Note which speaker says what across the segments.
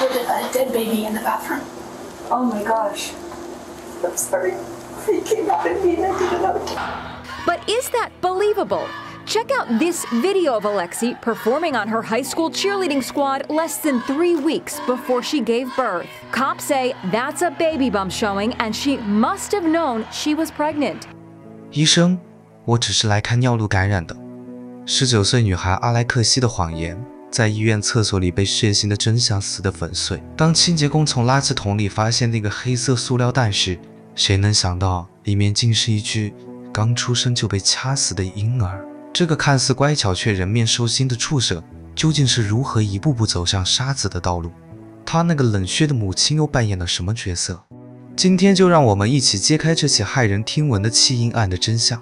Speaker 1: discovered a dead baby in the bathroom.
Speaker 2: Oh my gosh. I'm sorry. He came out and I didn't know.
Speaker 3: But is that believable? Check out this video of Alexi performing on her high school cheerleading squad less than 3 weeks before she gave birth. Cops say that's a baby bump showing and she must have known she was pregnant.
Speaker 4: 医生，我只是来看尿路感染的。19岁女孩阿莱克西的谎言在医院厕所里被血腥的真相撕得粉碎。当清洁工从垃圾桶里发现那个黑色塑料袋时，谁能想到里面竟是一具刚出生就被掐死的婴儿？这个看似乖巧却人面兽心的畜生，究竟是如何一步步走向杀子的道路？他那个冷血的母亲又扮演了什么角色？今天就让我们一起揭开这起骇人听闻的弃婴案的真相。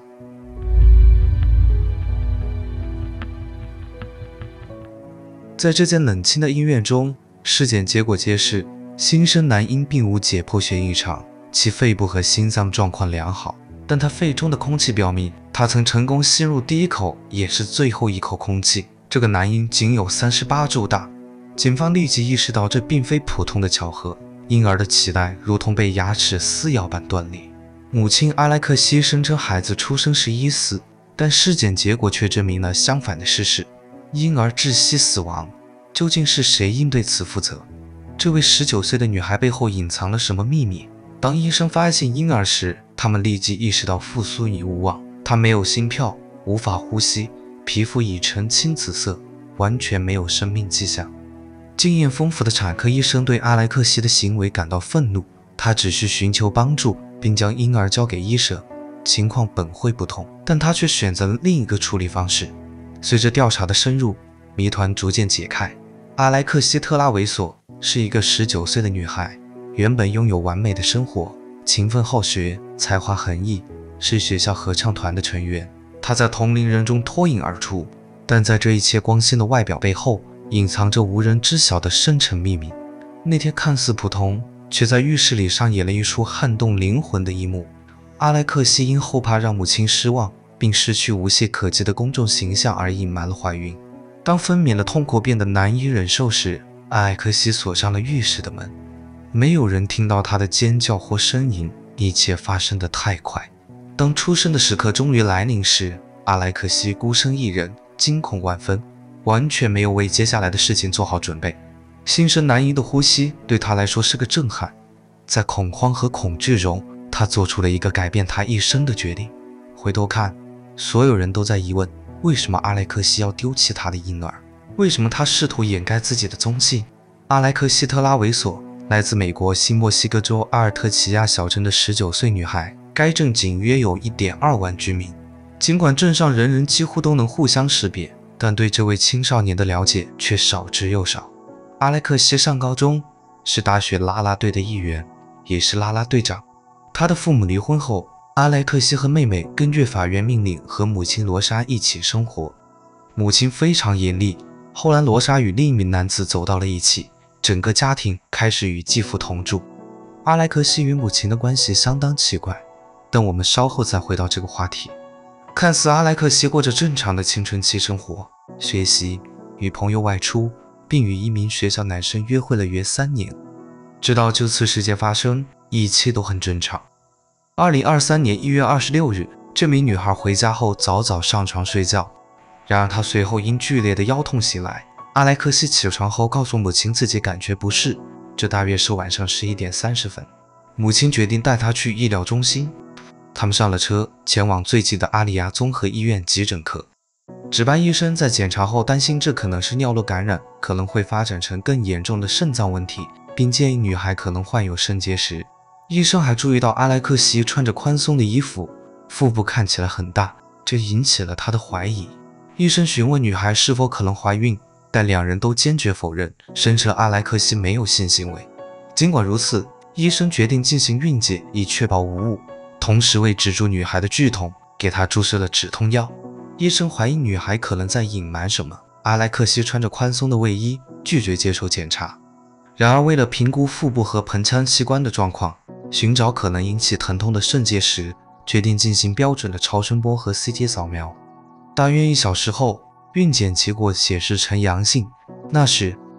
Speaker 4: 在这间冷清的医院中，尸检结果揭示，新生男婴并无解剖学异常，其肺部和心脏状况良好，但他肺中的空气表明，他曾成功吸入第一口也是最后一口空气。这个男婴仅有38周大。警方立即意识到这并非普通的巧合，婴儿的脐带如同被牙齿撕咬般断裂。母亲阿莱克西声称孩子出生时已死，但尸检结果却证明了相反的事实，婴儿窒息死亡。究竟是谁应对此负责？这位19岁的女孩背后隐藏了什么秘密？当医生发现婴儿时，他们立即意识到复苏已无望。她没有心跳，无法呼吸，皮肤已呈青紫色，完全没有生命迹象。经验丰富的产科医生对阿莱克西的行为感到愤怒，他只需寻求帮助，并将婴儿交给医生，情况本会不同，但他却选择了另一个处理方式。随着调查的深入，谜团逐渐解开。阿莱克西特拉维索是一个19岁的女孩，原本拥有完美的生活，勤奋好学，才华横溢，是学校合唱团的成员。她在同龄人中脱颖而出，但在这一切光鲜的外表背后，隐藏着无人知晓的深沉秘密。那天看似普通，却在浴室里上演了一出撼动灵魂的一幕。阿莱克西因后怕让母亲失望，并失去无懈可击的公众形象而隐瞒了怀孕。当分娩的痛苦变得难以忍受时，阿莱克西锁上了浴室的门，没有人听到她的尖叫或呻吟，一切发生得太快。当出生的时刻终于来临时，阿莱克西孤身一人，惊恐万分，完全没有为接下来的事情做好准备。新生男婴的呼吸对他来说是个震撼，在恐慌和恐惧中，他做出了一个改变他一生的决定。回头看，所有人都在疑问，为什么阿莱克西要丢弃他的婴儿？为什么他试图掩盖自己的踪迹？阿莱克西特拉维索来自美国新墨西哥州阿尔特奇亚小镇的19岁女孩，该镇仅约有 1.2 万居民。尽管镇上人人几乎都能互相识别，但对这位青少年的了解却少之又少。阿莱克西上高中，是大学啦啦队的一员，也是啦啦队长。他的父母离婚后，阿莱克西和妹妹根据法院命令和母亲罗莎一起生活。母亲非常严厉，后来罗莎与另一名男子走到了一起，整个家庭开始与继父同住。阿莱克西与母亲的关系相当奇怪，但我们稍后再回到这个话题。看似阿莱克西过着正常的青春期生活，学习，与朋友外出，并与一名学校男生约会了约3年。直到这次事件发生，一切都很正常。2023年1月26日，这名女孩回家后早早上床睡觉，然而她随后因剧烈的腰痛醒来。阿莱克西起床后告诉母亲自己感觉不适，这大约是晚上11点30分。母亲决定带她去医疗中心。他们上了车，前往最近的阿里亚综合医院急诊科。值班医生在检查后担心这可能是尿路感染，可能会发展成更严重的肾脏问题，并建议女孩可能患有肾结石。医生还注意到阿莱克西穿着宽松的衣服，腹部看起来很大，这引起了他的怀疑。医生询问女孩是否可能怀孕，但两人都坚决否认，声称阿莱克西没有性行为。尽管如此，医生决定进行孕检以确保无误，同时为止住女孩的剧痛，给她注射了止痛药。医生怀疑女孩可能在隐瞒什么。阿莱克西穿着宽松的卫衣，拒绝接受检查。然而，为了评估腹部和盆腔器官的状况，寻找可能引起疼痛的肾结石，决定进行标准的超声波和 CT 扫描。大约1小时后，孕检结果显示呈阳性。那时，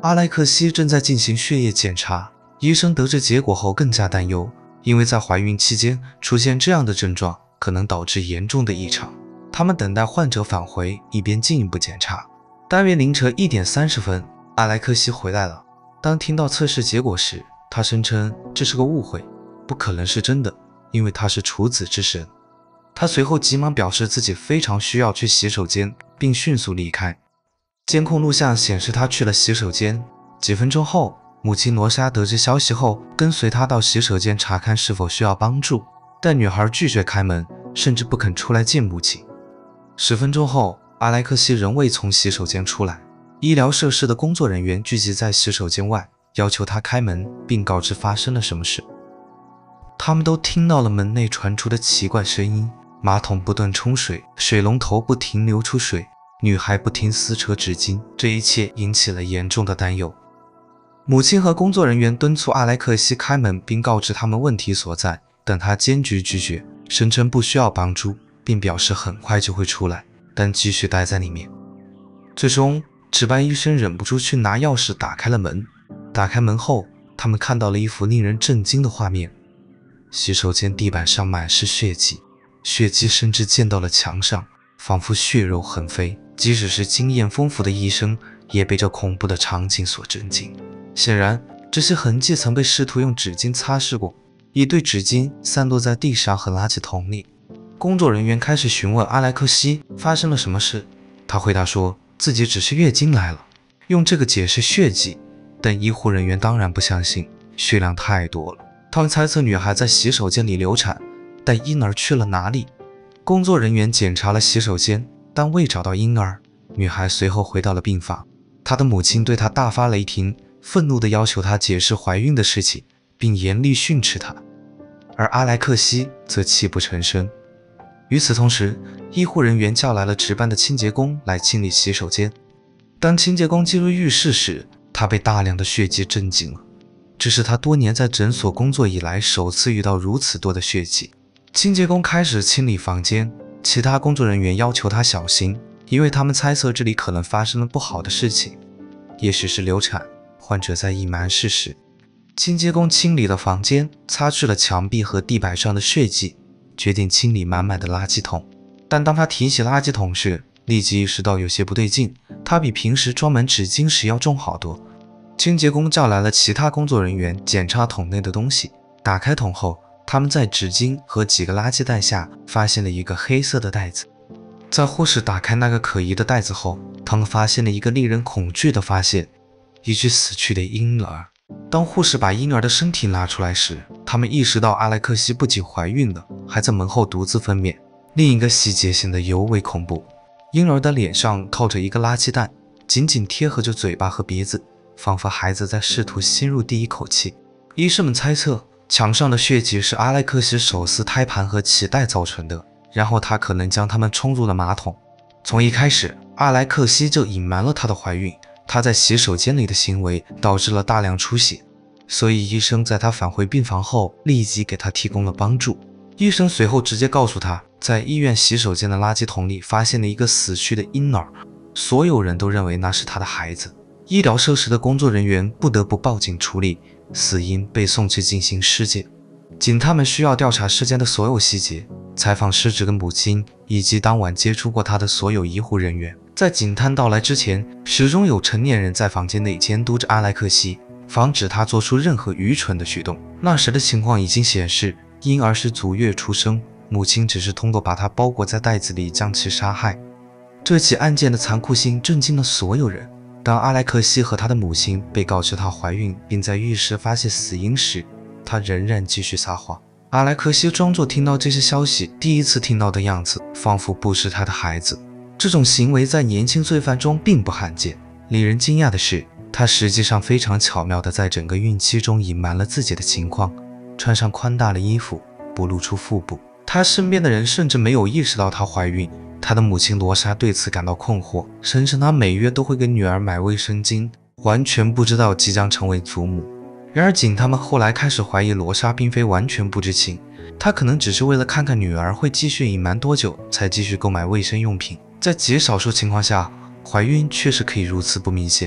Speaker 4: 阿莱克西正在进行血液检查，医生得知结果后更加担忧，因为在怀孕期间出现这样的症状可能导致严重的异常。他们等待患者返回，以便进一步检查。大约凌晨1点30分，阿莱克西回来了。当听到测试结果时，他声称这是个误会，不可能是真的，因为他是处子之身。他随后急忙表示自己非常需要去洗手间，并迅速离开。监控录像显示他去了洗手间。几分钟后，母亲罗莎得知消息后，跟随他到洗手间查看是否需要帮助，但女孩拒绝开门，甚至不肯出来见母亲。10分钟后，阿莱克西仍未从洗手间出来。医疗设施的工作人员聚集在洗手间外，要求他开门，并告知发生了什么事。他们都听到了门内传出的奇怪声音，马桶不断冲水，水龙头不停流出水，女孩不停撕扯纸巾，这一切引起了严重的担忧。母亲和工作人员敦促阿莱克西开门，并告知他们问题所在，但他坚决拒绝，声称不需要帮助，并表示很快就会出来，但继续待在里面。最终，值班医生忍不住去拿钥匙打开了门。打开门后，他们看到了一幅令人震惊的画面：洗手间地板上满是血迹，血迹甚至溅到了墙上，仿佛血肉横飞。即使是经验丰富的医生，也被这恐怖的场景所震惊。显然，这些痕迹曾被试图用纸巾擦拭过。一堆纸巾散落在地上和垃圾桶里。工作人员开始询问阿莱克西发生了什么事，他回答说自己只是月经来了，用这个解释血迹，但医护人员当然不相信，血量太多了。他们猜测女孩在洗手间里流产，但婴儿去了哪里？工作人员检查了洗手间，但未找到婴儿。女孩随后回到了病房，她的母亲对她大发雷霆，愤怒地要求她解释怀孕的事情，并严厉训斥她。而阿莱克西则泣不成声。与此同时，医护人员叫来了值班的清洁工来清理洗手间。当清洁工进入浴室时，他被大量的血迹震惊了。这是他多年在诊所工作以来首次遇到如此多的血迹。清洁工开始清理房间，其他工作人员要求他小心，因为他们猜测这里可能发生了不好的事情，也许是流产，患者在隐瞒事实。清洁工清理了房间，擦去了墙壁和地板上的血迹，决定清理满满的垃圾桶。但当他提起垃圾桶时，立即意识到有些不对劲，它比平时装满纸巾时要重好多。清洁工叫来了其他工作人员检查桶内的东西。打开桶后，他们在纸巾和几个垃圾袋下发现了一个黑色的袋子。在护士打开那个可疑的袋子后，他们发现了一个令人恐惧的发现：一具死去的婴儿。当护士把婴儿的身体拿出来时，他们意识到阿莱克西不仅怀孕了，还在门后独自分娩。另一个细节显得尤为恐怖，婴儿的脸上靠着一个垃圾袋，紧紧贴合着嘴巴和鼻子，仿佛孩子在试图吸入第一口气。医生们猜测，墙上的血迹是阿莱克西手撕胎盘和脐带造成的，然后他可能将它们冲入了马桶。从一开始，阿莱克西就隐瞒了她的怀孕。他在洗手间里的行为导致了大量出血，所以医生在他返回病房后立即给他提供了帮助。医生随后直接告诉他，在医院洗手间的垃圾桶里发现了一个死去的婴儿，所有人都认为那是他的孩子。医疗设施的工作人员不得不报警处理，死因被送去进行尸检。警探们需要调查事件的所有细节，采访失职的母亲以及当晚接触过他的所有医护人员。在警探到来之前，始终有成年人在房间内监督着阿莱克西，防止他做出任何愚蠢的举动。那时的情况已经显示，婴儿是足月出生，母亲只是通过把他包裹在袋子里将其杀害。这起案件的残酷性震惊了所有人。当阿莱克西和他的母亲被告知她怀孕并在浴室发现死因时，她仍然继续撒谎。阿莱克西装作听到这些消息第一次听到的样子，仿佛不是他的孩子。这种行为在年轻罪犯中并不罕见。令人惊讶的是，他实际上非常巧妙地在整个孕期中隐瞒了自己的情况，穿上宽大的衣服，不露出腹部。他身边的人甚至没有意识到她怀孕。他的母亲罗莎对此感到困惑，声称她每月都会给女儿买卫生巾，完全不知道即将成为祖母。然而警探们后来开始怀疑罗莎并非完全不知情，她可能只是为了看看女儿会继续隐瞒多久，才继续购买卫生用品。在极少数情况下，怀孕确实可以如此不明显。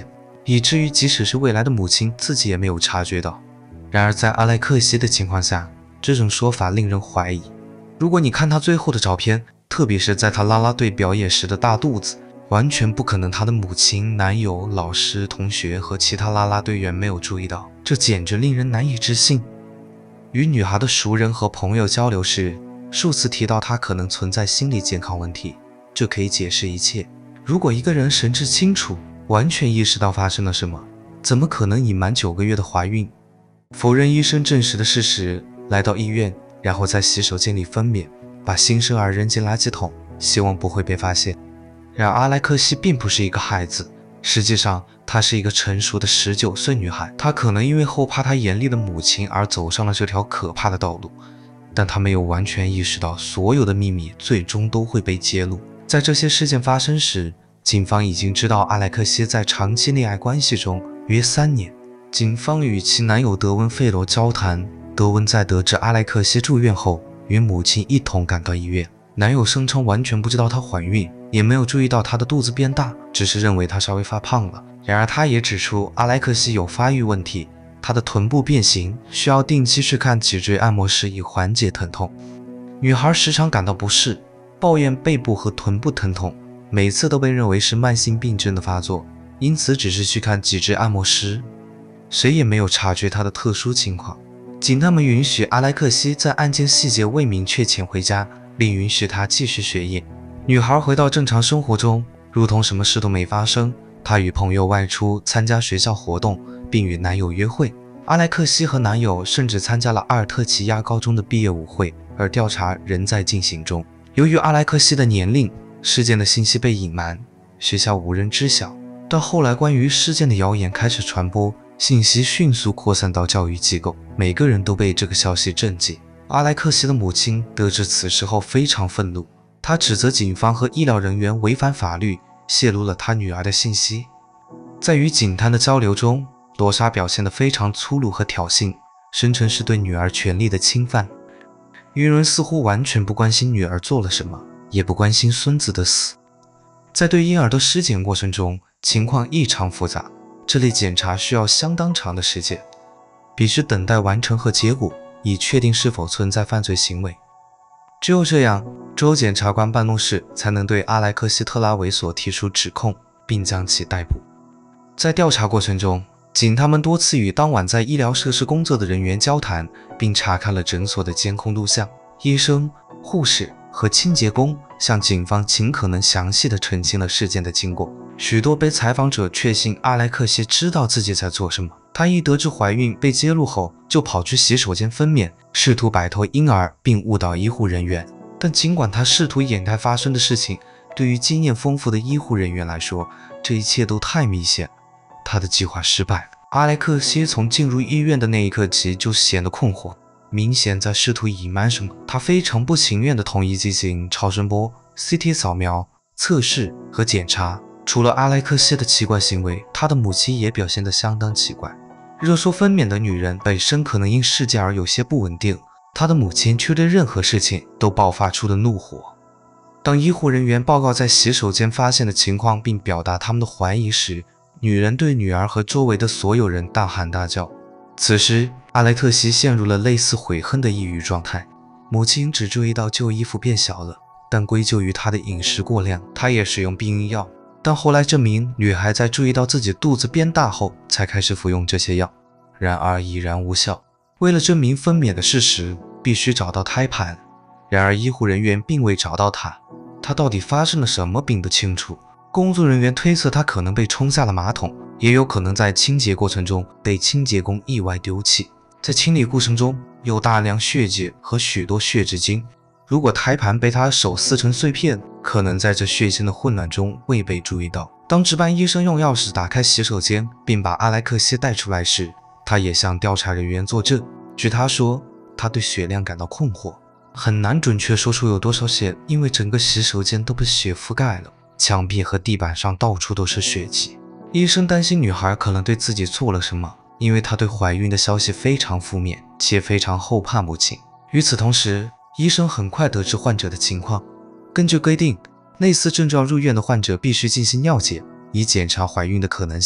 Speaker 4: 以至于即使是未来的母亲自己也没有察觉到。然而在阿莱克西的情况下，这种说法令人怀疑。如果你看她最后的照片，特别是在她啦啦队表演时的大肚子，完全不可能她的母亲、男友、老师、同学和其他啦啦队员没有注意到，这简直令人难以置信。与女孩的熟人和朋友交流时，数次提到她可能存在心理健康问题，这可以解释一切。如果一个人神志清楚，完全意识到发生了什么，怎么可能隐瞒9个月的怀孕？否认医生证实的事实，来到医院，然后在洗手间里分娩，把新生儿扔进垃圾桶，希望不会被发现。然而阿莱克西并不是一个孩子，实际上她是一个成熟的19岁女孩。她可能因为后怕她严厉的母亲而走上了这条可怕的道路，但她没有完全意识到所有的秘密最终都会被揭露。在这些事件发生时，警方已经知道阿莱克西在长期恋爱关系中约3年。警方与其男友德温·费罗交谈，德温在得知阿莱克西住院后，与母亲一同赶到医院。男友声称完全不知道她怀孕，也没有注意到她的肚子变大，只是认为她稍微发胖了。然而他也指出阿莱克西有发育问题，她的臀部变形，需要定期去看脊椎按摩师以缓解疼痛。女孩时常感到不适，抱怨背部和臀部疼痛，每次都被认为是慢性病症的发作，因此只是去看脊椎按摩师。谁也没有察觉她的特殊情况。警探们允许阿莱克西在案件细节未明确前回家，并允许她继续学业。女孩回到正常生活中，如同什么事都没发生。她与朋友外出参加学校活动，并与男友约会。阿莱克西和男友甚至参加了阿尔特齐亚高中的毕业舞会，而调查仍在进行中。由于阿莱克西的年龄，事件的信息被隐瞒，学校无人知晓。但后来关于事件的谣言开始传播，信息迅速扩散到教育机构，每个人都被这个消息震惊。阿莱克西的母亲得知此事后非常愤怒，她指责警方和医疗人员违反法律，泄露了她女儿的信息。在与警探的交流中，罗莎表现得非常粗鲁和挑衅，声称是对女儿权利的侵犯。愚人似乎完全不关心女儿做了什么，也不关心孙子的死。在对婴儿的尸检过程中，情况异常复杂，这类检查需要相当长的时间，必须等待完成和结果，以确定是否存在犯罪行为。只有这样，州检察官办公室才能对阿莱克西特拉维索提出指控，并将其逮捕。在调查过程中，警探们多次与当晚在医疗设施工作的人员交谈，并查看了诊所的监控录像。医生、护士和清洁工向警方尽可能详细地澄清了事件的经过。许多被采访者确信阿莱克西知道自己在做什么。她一得知怀孕被揭露后，就跑去洗手间分娩，试图摆脱婴儿并误导医护人员。但尽管她试图掩盖发生的事情，对于经验丰富的医护人员来说，这一切都太明显。她的计划失败了。阿莱克西从进入医院的那一刻起就显得困惑，明显在试图隐瞒什么。他非常不情愿地同意进行超声波、CT 扫描、测试和检查。除了阿莱克西的奇怪行为，他的母亲也表现得相当奇怪。热说分娩的女人本身可能因事件而有些不稳定，他的母亲却对任何事情都爆发出了怒火。当医护人员报告在洗手间发现的情况并表达他们的怀疑时，女人对女儿和周围的所有人大喊大叫。此时阿莱特西陷入了类似悔恨的抑郁状态。母亲只注意到旧衣服变小了，但归咎于她的饮食过量。她也使用避孕药，但后来证明女孩在注意到自己肚子变大后才开始服用这些药，然而已然无效。为了证明分娩的事实，必须找到胎盘，然而医护人员并未找到她。她到底发生了什么并不清楚。工作人员推测她可能被冲下了马桶，也有可能在清洁过程中被清洁工意外丢弃。在清理过程中有大量血迹和许多血纸巾，如果胎盘被她手撕成碎片，可能在这血腥的混乱中未被注意到。当值班医生用钥匙打开洗手间并把阿莱克西带出来时，他也向调查人员作证。据他说，他对血量感到困惑，很难准确说出有多少血，因为整个洗手间都被血覆盖了，墙壁和地板上到处都是血迹。医生担心女孩可能对自己做了什么，因为她对怀孕的消息非常负面，且非常后怕母亲。与此同时，医生很快得知患者的情况。根据规定，类似症状入院的患者必须进行尿检，以检查怀孕的可能性。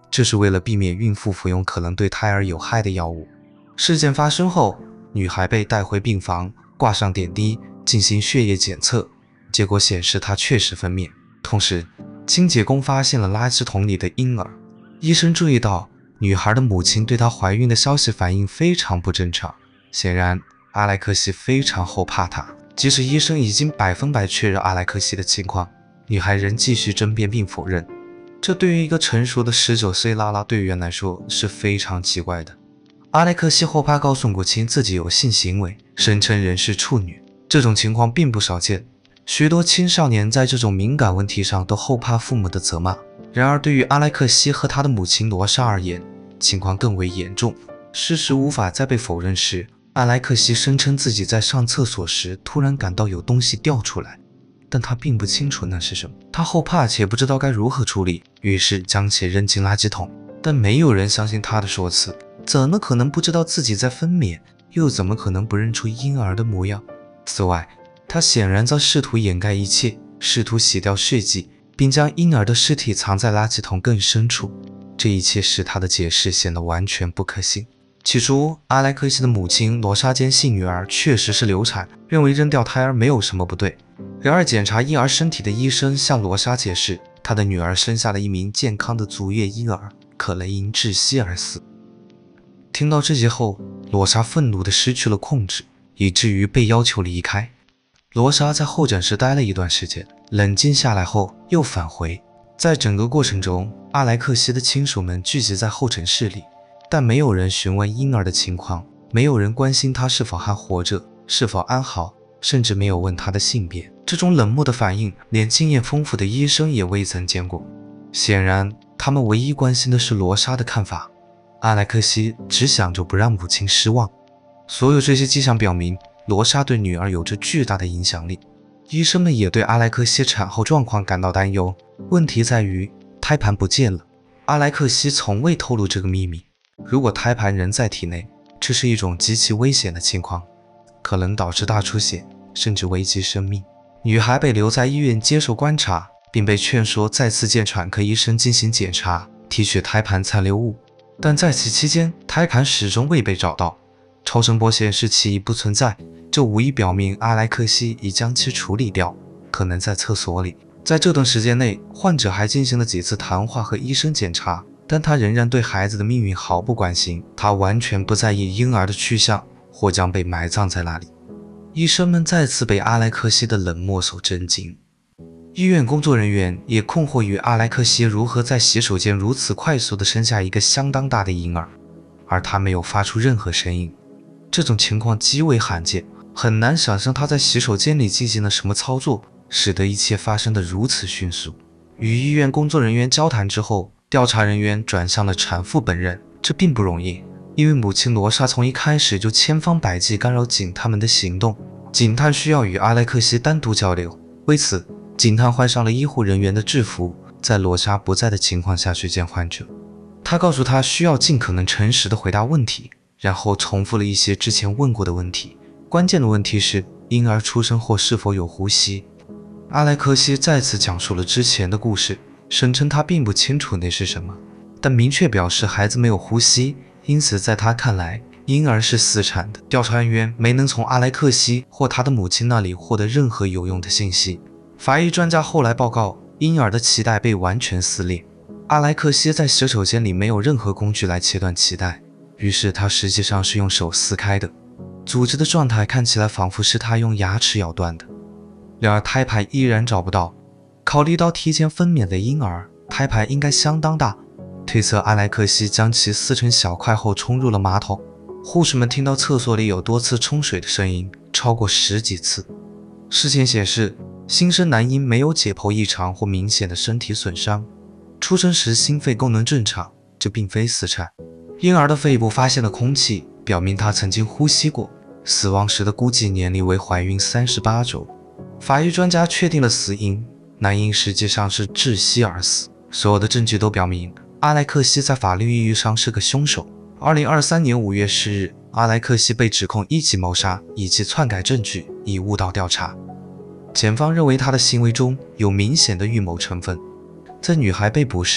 Speaker 4: 这是为了避免孕妇服用可能对胎儿有害的药物。事件发生后，女孩被带回病房，挂上点滴，进行血液检测，结果显示她确实分娩。同时，清洁工发现了垃圾桶里的婴儿。医生注意到女孩的母亲对她怀孕的消息反应非常不正常，显然阿莱克西非常后怕她。即使医生已经100%确认阿莱克西的情况，女孩仍继续争辩并否认。这对于一个成熟的19岁啦啦队员来说是非常奇怪的。阿莱克西后怕告诉母亲自己有性行为，声称人是处女。这种情况并不少见，许多青少年在这种敏感问题上都后怕父母的责骂。然而对于阿莱克西和他的母亲罗莎而言，情况更为严重。事实无法再被否认时，阿莱克西声称自己在上厕所时突然感到有东西掉出来，但他并不清楚那是什么。他后怕且不知道该如何处理，于是将其扔进垃圾桶。但没有人相信他的说辞，怎么可能不知道自己在分娩，又怎么可能不认出婴儿的模样？此外，他显然在试图掩盖一切，试图洗掉血迹，并将婴儿的尸体藏在垃圾桶更深处。这一切使他的解释显得完全不可信。起初，阿莱克西的母亲罗莎坚信女儿确实是流产，认为扔掉胎儿没有什么不对。然而，检查婴儿身体的医生向罗莎解释，她的女儿生下了一名健康的足月婴儿，可能因窒息而死。听到这些后，罗莎愤怒地失去了控制，以至于被要求离开。罗莎在候诊室待了一段时间，冷静下来后又返回。在整个过程中，阿莱克西的亲属们聚集在候诊室里，但没有人询问婴儿的情况，没有人关心他是否还活着，是否安好，甚至没有问他的性别。这种冷漠的反应，连经验丰富的医生也未曾见过。显然，他们唯一关心的是罗莎的看法。阿莱克西只想着不让母亲失望。所有这些迹象表明，罗莎对女儿有着巨大的影响力。医生们也对阿莱克西产后状况感到担忧。问题在于，胎盘不见了。阿莱克西从未透露这个秘密。如果胎盘仍在体内，这是一种极其危险的情况，可能导致大出血，甚至危及生命。女孩被留在医院接受观察，并被劝说再次见产科医生进行检查，提取胎盘残留物。但在此期间，胎盘始终未被找到，超声波显示其已不存在，这无疑表明阿莱克西已将其处理掉，可能在厕所里。在这段时间内，患者还进行了几次谈话和医生检查，但他仍然对孩子的命运毫不关心，他完全不在意婴儿的去向或将被埋葬在哪里。医生们再次被阿莱克西的冷漠所震惊。医院工作人员也困惑于阿莱克西如何在洗手间如此快速地生下一个相当大的婴儿，而他没有发出任何声音。这种情况极为罕见，很难想象他在洗手间里进行了什么操作，使得一切发生得如此迅速。与医院工作人员交谈之后，调查人员转向了产妇本人。这并不容易，因为母亲罗莎从一开始就千方百计干扰警探们的行动。警探需要与阿莱克西单独交流，为此警探换上了医护人员的制服，在罗莎不在的情况下去见患者。他告诉他需要尽可能诚实地回答问题，然后重复了一些之前问过的问题。关键的问题是婴儿出生后是否有呼吸。阿莱克西再次讲述了之前的故事，声称他并不清楚那是什么，但明确表示孩子没有呼吸，因此在他看来婴儿是死产的。调查人员没能从阿莱克西或他的母亲那里获得任何有用的信息。法医专家后来报告，婴儿的脐带被完全撕裂。阿莱克西在洗手间里没有任何工具来切断脐带，于是他实际上是用手撕开的。组织的状态看起来仿佛是他用牙齿咬断的。然而胎盘依然找不到。考虑到提前分娩的婴儿，胎盘应该相当大，推测阿莱克西将其撕成小块后冲入了马桶。护士们听到厕所里有多次冲水的声音，超过10几次。事前显示，新生男婴没有解剖异常或明显的身体损伤，出生时心肺功能正常，这并非死产。婴儿的肺部发现了空气，表明他曾经呼吸过。死亡时的估计年龄为怀孕38周。法医专家确定了死因，男婴实际上是窒息而死。所有的证据都表明，阿莱克西在法律意义上是个凶手。2023年5月10日，阿莱克西被指控1起谋杀以及篡改证据，以误导调查。检方认为他的行为中有明显的预谋成分。在女孩被捕时，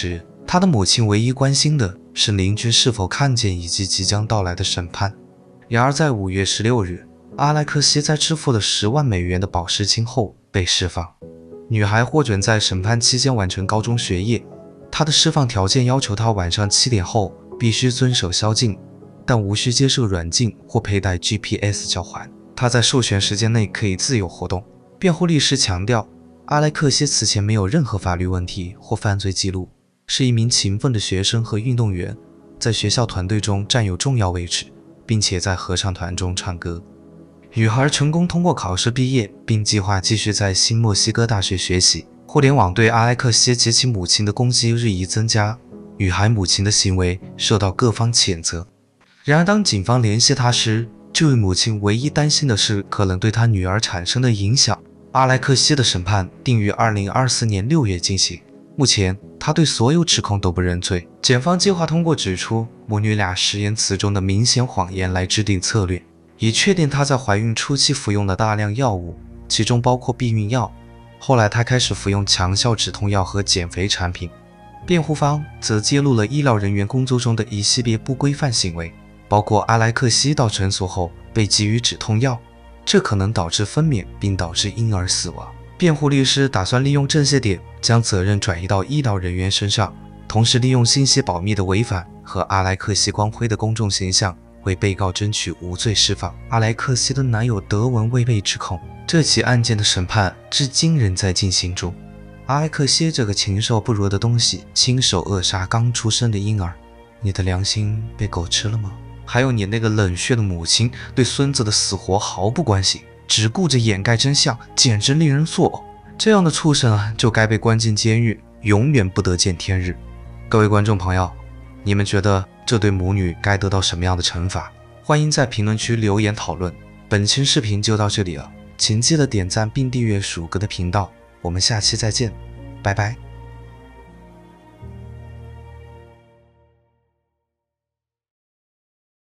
Speaker 4: 他的母亲唯一关心的是邻居是否看见以及即将到来的审判。然而在5月16日，阿莱克西在支付了10万美元的保释金后被释放。女孩获准在审判期间完成高中学业，她的释放条件要求她晚上7点后必须遵守宵禁，但无需接受软禁或佩戴 GPS 交环。她在授权时间内可以自由活动。辩护律师强调，阿莱克西此前没有任何法律问题或犯罪记录，是一名勤奋的学生和运动员，在学校团队中占有重要位置，并且在合唱团中唱歌。女孩成功通过考试毕业，并计划继续在新墨西哥大学学习。互联网对阿莱克西及其母亲的攻击日益增加，女孩母亲的行为受到各方谴责。然而当警方联系她时，这位母亲唯一担心的是可能对她女儿产生的影响。阿莱克西的审判定于2024年6月进行，目前他对所有指控都不认罪。检方计划通过指出母女俩实验词中的明显谎言来制定策略，以确定她在怀孕初期服用的大量药物，其中包括避孕药。后来她开始服用强效止痛药和减肥产品。辩护方则揭露了医疗人员工作中的一系列不规范行为，包括阿莱克西到诊所后被给予止痛药，这可能导致分娩并导致婴儿死亡。辩护律师打算利用这些点将责任转移到医疗人员身上，同时利用信息保密的违反和阿莱克西光辉的公众形象，为被告争取无罪释放。阿莱克西的男友德文未被指控，这起案件的审判至今仍在进行中。阿莱克西这个禽兽不如的东西，亲手扼杀刚出生的婴儿，你的良心被狗吃了吗？还有你那个冷血的母亲，对孙子的死活毫不关心，只顾着掩盖真相，简直令人作呕。这样的畜生啊，就该被关进监狱，永远不得见天日。各位观众朋友，你们觉得这对母女该得到什么样的惩罚？欢迎在评论区留言讨论。本期视频就到这里了，请记得点赞并订阅鼠哥的频道，我们下期再见，拜拜。